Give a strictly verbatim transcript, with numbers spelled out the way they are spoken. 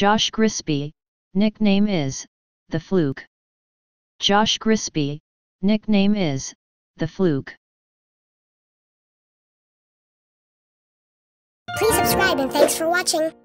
Josh Grispi, nickname is the Fluke. Josh Grispi, nickname is the Fluke. Please subscribe and thanks for watching.